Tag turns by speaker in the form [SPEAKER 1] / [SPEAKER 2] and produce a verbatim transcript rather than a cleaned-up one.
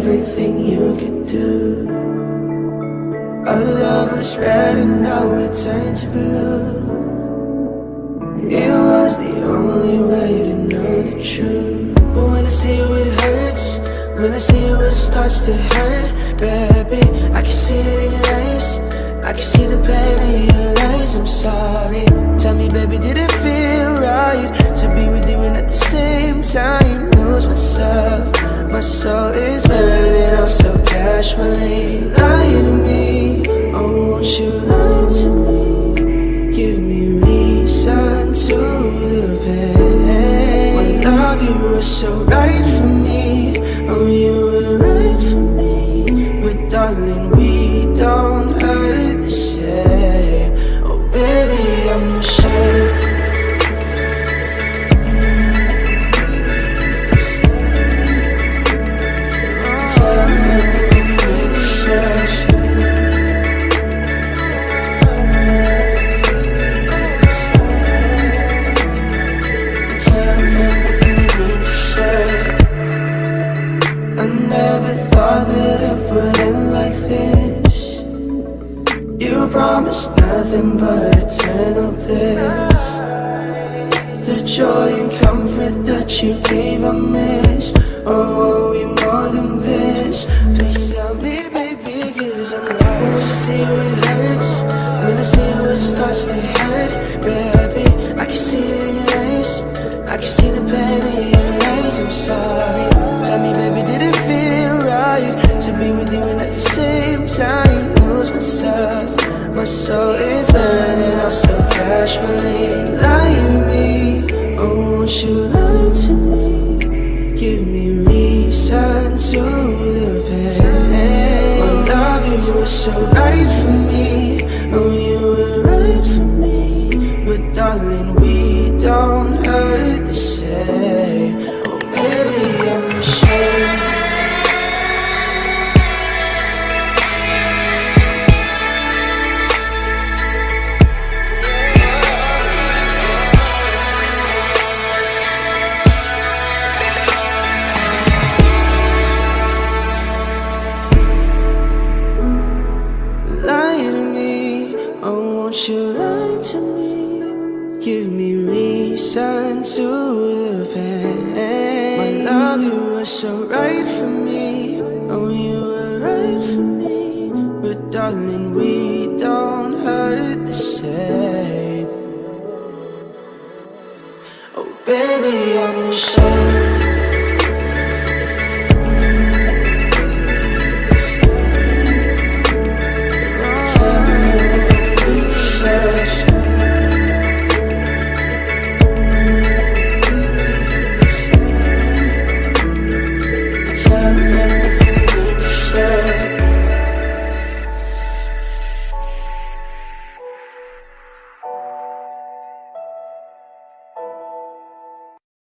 [SPEAKER 1] everything you could do. Our love was red and now it turned to blue. It was the only way to know the truth. But when I see you it hurts, when I see you it starts to hurt. Baby, I can see it in your eyes, I can see the pain in your eyes. I'm sorry, tell me baby, did it feel right to be with you and at the same time lose myself? My soul is burning out so casually. Lie to me, oh won't you lie to me? Give me reason to the pain. My love, you were so right for me. Oh, you were right for me. But darling, we don't hurt the same. Oh baby, I'm ashamed. I never thought that it would end like this. You promised nothing but eternal bliss. The joy and comfort that you gave I miss. Oh, are we more than this? Please tell me baby, cause I'm lost. When I see you it hurts, when I see you it starts to hurt. Baby, I can see it in your eyes, I can see the pain in your eyes. I'm sorry, tell me baby, did it feel right to be with you and at the same time lose myself? My soul is burning out so casually. Lie to me, oh won't you lie to me? Give me reason to the pain. My love, you were so right for me. Oh, you were right for me. But darling, we don't hurt the same. Oh baby, I'm ashamed. Won't you lie to me? Give me reason to the pain. My love, you were so right for me. Oh, you were right for me. But darling, we don't hurt the same. Oh baby, I'm ashamed.